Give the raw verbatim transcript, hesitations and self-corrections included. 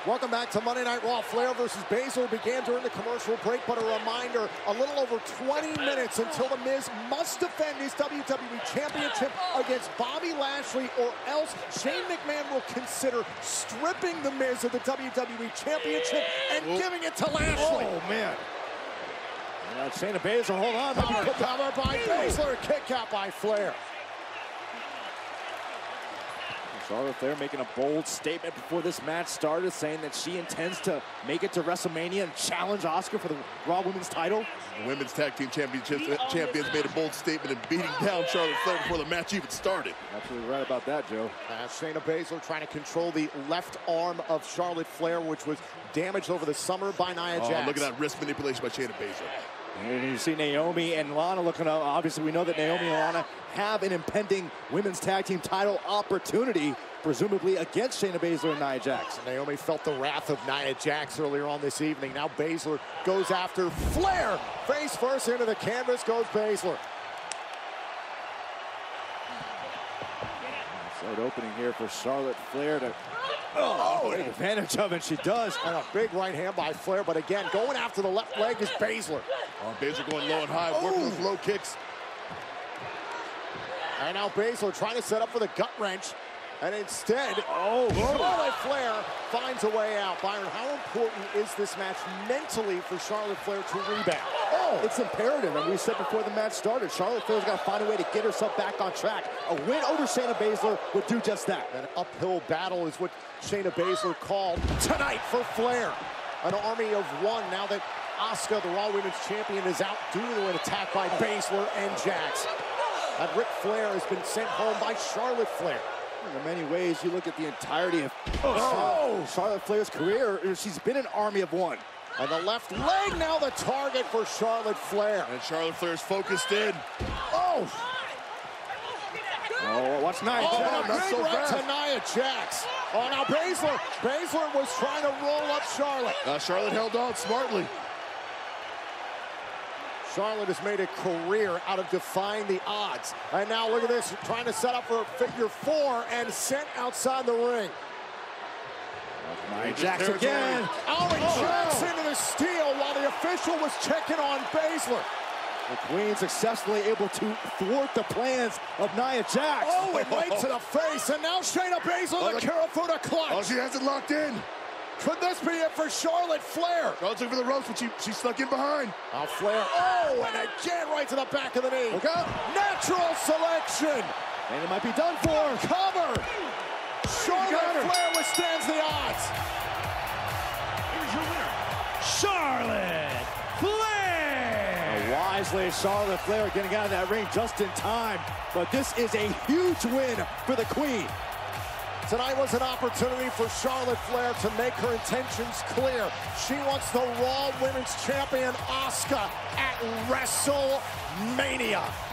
Welcome back to Monday Night Raw. Flair versus Baszler began during the commercial break, but a reminder, a little over twenty minutes until The Miz must defend his W W E Championship against Bobby Lashley, or else Shane McMahon will consider stripping The Miz of the W W E Championship and Whoa. giving it to Lashley. Oh, man. Uh, Shayna Baszler, hold on. Maybe put cover by Baszler, kick out by Flair. Charlotte Flair making a bold statement before this match started, saying that she intends to make it to WrestleMania and challenge Asuka for the Raw Women's title. The Women's Tag Team Championship champions made a bold statement and beating down Charlotte Flair before the match even started. Absolutely right about that, Joe. Uh, Shayna Baszler trying to control the left arm of Charlotte Flair, which was damaged over the summer by Nia oh, Jax. Look at that wrist manipulation by Shayna Baszler. And you see Naomi and Lana looking up. Obviously, we know that Naomi and Lana have an impending women's tag team title opportunity, presumably against Shayna Baszler and Nia Jax. Naomi felt the wrath of Nia Jax earlier on this evening. Now Baszler goes after Flair. Face first into the canvas goes Baszler. Start opening here for Charlotte Flair to oh, take advantage of it. She does. And a big right hand by Flair, but again, going after the left leg is Baszler. Oh, Baszler going low and high, working those low kicks. And now Baszler trying to set up for the gut wrench. And instead, oh, Charlotte Flair finds a way out. Byron, how important is this match mentally for Charlotte Flair to rebound? Oh, it's imperative, and we said before the match started, Charlotte Flair's got to find a way to get herself back on track. A win over Shayna Baszler would do just that. An uphill battle is what Shayna Baszler called tonight for Flair. An army of one now that Asuka, the Raw Women's Champion, is out due to an attack by Baszler and Jax. And Ric Flair has been sent home by Charlotte Flair. In many ways, you look at the entirety of oh, Charlotte Flair's career, she's been an army of one. And the left leg now the target for Charlotte Flair. And Charlotte Flair's focused in. Oh! Oh, watch Nia oh, Jax. Not so right to Nia Jax. Oh, now Baszler. Baszler was trying to roll up Charlotte. Now Charlotte held on smartly. Charlotte has made a career out of defying the odds. And now look at this, trying to set up for a figure four and sent outside the ring. Nia Jax again. Oh, and oh. Jax into the steal while the official was checking on Baszler. The Queen successfully able to thwart the plans of Nia Jax. Oh, and right to the face, and now Shayna Baszler, oh, the Karafuda clutch. Oh, she has it locked in. Could this be it for Charlotte Flair? Charlotte's looking for the ropes, but she, she stuck in behind. Now Flair, oh, and again right to the back of the knee. Look out. Natural selection. And it might be done for. Cover. Charlotte Flair withstands the odds. Here's your winner, Charlotte Flair. Now, wisely, Charlotte Flair getting out of that ring just in time. But this is a huge win for the Queen. Tonight was an opportunity for Charlotte Flair to make her intentions clear. She wants the Raw Women's Champion, Asuka, at WrestleMania.